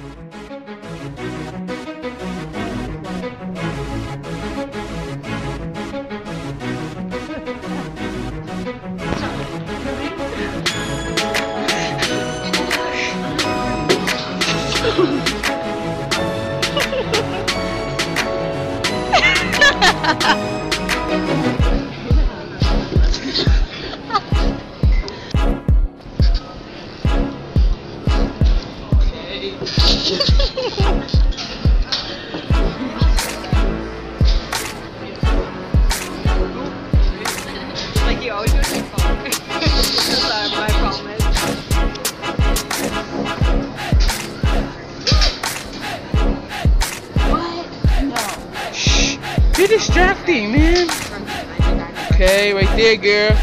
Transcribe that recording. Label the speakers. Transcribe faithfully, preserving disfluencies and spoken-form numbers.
Speaker 1: Like you always do it your phone. Sorry, my promise.
Speaker 2: What? No.
Speaker 3: Shh. You're distracting, man. Okay, right there, girl.